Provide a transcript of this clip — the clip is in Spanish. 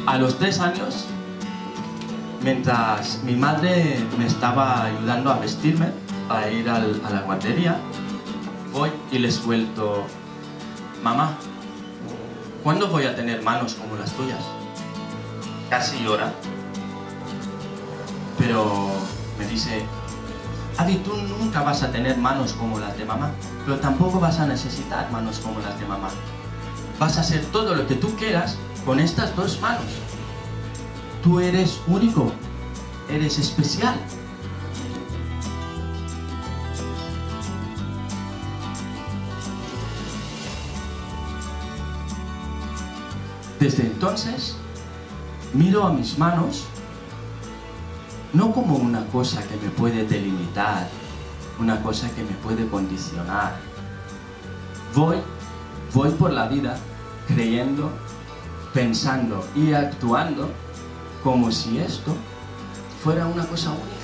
A los 3 años, mientras mi madre me estaba ayudando a vestirme para ir a la guardería, voy y le suelto: mamá, ¿cuándo voy a tener manos como las tuyas? Casi llora, pero me dice: Adi, tú nunca vas a tener manos como las de mamá, pero tampoco vas a necesitar manos como las de mamá. Vas a hacer todo lo que tú quieras con estas 2 manos. Tú eres único, eres especial. Desde entonces, miro a mis manos no como una cosa que me puede delimitar, una cosa que me puede condicionar. Voy por la vida creyendo, pensando y actuando como si esto fuera una cosa única.